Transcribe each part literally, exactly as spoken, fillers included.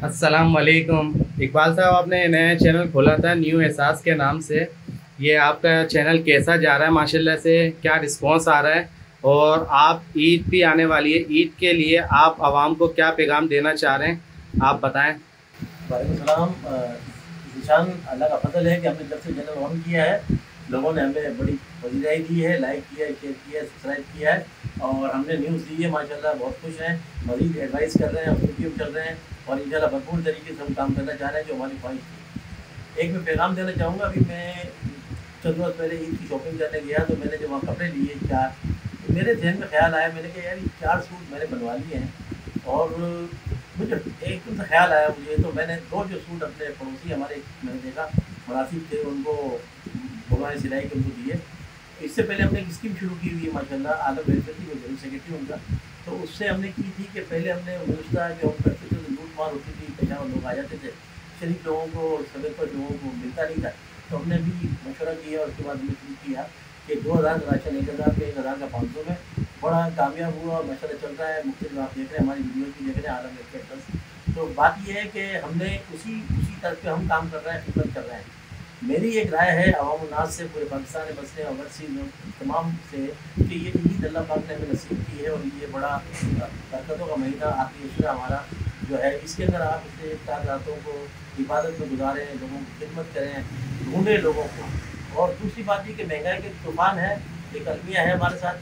अस्सलाम वालेकुम। इकबाल साहब, आपने नया चैनल खोला था न्यू एहसास के नाम से। ये आपका चैनल कैसा जा रहा है? माशाल्लाह से क्या रिस्पांस आ रहा है? और आप ईद भी आने वाली है, ईद के लिए आप आवाम को क्या पैगाम देना चाह रहे हैं, आप बताएं। वालेकुम सलाम। निशान अल्लाह का फजल है कि हमने जब से चैनल ऑन किया है लोगों ने हमें बड़ी वजीराई दी है, लाइक किया है, शेयर किया है, सब्सक्राइब किया है और हमने न्यूज़ दी है। माशाल्लाह बहुत खुश हैं, मज़ीद एडवाइस कर रहे हैं, यूट्यूब चल रहे हैं और इंशाल्लाह भरपूर तरीके से हम काम करना चाह रहे हैं जो हमारी ख्वाहिश थी। एक मैं पैगाम देना चाहूँगा। अभी मैं चंद रोज़ पहले ईद की शॉपिंग करने गया तो मैंने जब वहाँ कपड़े लिए चार, तो मेरे जहन में ख्याल आया, मैंने कहा यार ये चार सूट मैंने बनवा लिए हैं और मुझे एकदम से ख्याल आया मुझे, तो मैंने दो जो सूट अपने पड़ोसी हमारे मैंने देखा मुनासिब थे उनको बुलवाए सिलाई के उनको दिए। इससे पहले हमने एक स्कीम शुरू की हुई है माशाल्लाह, आलम वेलफेयर की, वो जनरल सेक्रेटरी उनका, तो उससे हमने की थी कि पहले हमने गुज़श्ता जो हम करते थे लूट मार होती थी, पेशावर लोग आ जाते थे, शरीफ लोगों को सदर पर लोगों को मिलता नहीं था, तो हमने भी मशवरा किया और उसके बाद हमने शुरू किया कि दो हज़ार का राशन एक हज़ार का, एक हज़ार का पाँच सौ में बड़ा कामयाब हुआ, माशाल्लाह चल रहा है। मुख्तलिफ आप देख रहे हैं, हमारी वीडियो भी देख रहे हैं, आलम वेलफेयर प्लस। तो बात यह है कि हमने उसी उसी तरफ पे हम काम कर रहे हैं, खिदमत कर रहे हैं। मेरी एक राय है अवाम उन्नास से, पूरे पाकिस्तान में बसने और ओवरसीज तमाम से, कि ये ईद अल्लाह पाक ने हमें नसीब की है और ये बड़ा बरकतों का महीना आखिरी अशरा हमारा जो है, इसके अंदर आप इसे चार रातों को इबादत में गुजारें, लोगों की खिदमत करें, ढूंढें लोगों को। और दूसरी बात ये कि महंगाई के तूफान है, एक अलमिया है हमारे साथ,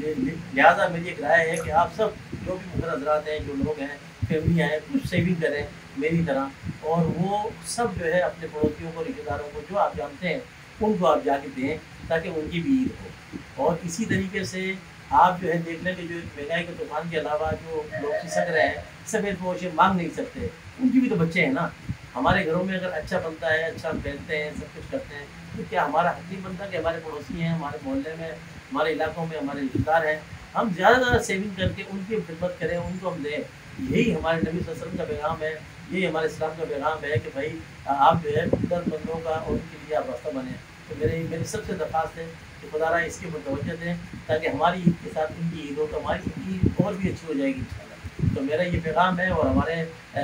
लिहाजा मेरी एक राय है कि आप सब जो भी मुखर हजरात हैं, जो लोग हैं, फैमिलियाँ हैं, कुछ सेविंग करें मेरी तरह, और वो सब जो है अपने पड़ोसियों को, रिश्तेदारों को जो आप जानते हैं उनको आप जाके दें ताकि उनकी भी ईद हो। और इसी तरीके से आप जो है देख लें कि जो महंगाई के तूफान के अलावा जो लोग खिसक रहे हैं, सफ़ेद पोशे मांग नहीं सकते, उनकी भी तो बच्चे हैं ना। हमारे घरों में अगर अच्छा बनता है, अच्छा हम पहनते हैं, सब कुछ करते हैं, तो क्या हमारा हक नहीं बनता कि हमारे पड़ोसी हैं, हमारे मोहल्ले में, हमारे इलाकों में हमारे रिश्तेदार हैं, हम ज़्यादा से ज़्यादा सेविंग करके उनकी खिदमत करें, उनको हम दें। यही हमारे नबी सल्लल्लाहु अलैहि वसल्लम का पैगाम है, यही हमारे इस्लाम का पैगाम है कि भाई आप जो है दर्दमंदों का और उनके लिए आप रास्ता बने। तो मेरे मेरी सबसे दरख्वास्त है कि खुदारा इसके ऊपर तवज्जो दें ताकि हमारी ईद के साथ उनकी ईद हो, तो हमारी ईद और भी अच्छी हो जाएगी इंशाल्लाह। तो मेरा ये पैगाम है और हमारे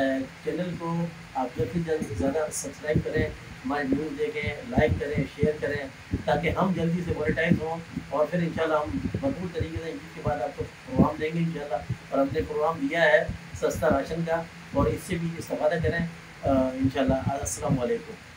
चैनल को आप जल्द से जल्द ज़्यादा सब्सक्राइब करें, हमारे न्यूज़ देखें, लाइक करें, शेयर करें ताकि हम जल्दी से मोनेटाइज हों और फिर इंशाल्लाह हम भरपूर तरीके से ईद के बाद आपको प्रोग्राम देंगे इंशाल्लाह। और हमने प्रोग्राम दिया है सस्ता राशन का और इससे भी इस्तेफादा करें इंशाल्लाह। अस्सलाम वालेकुम।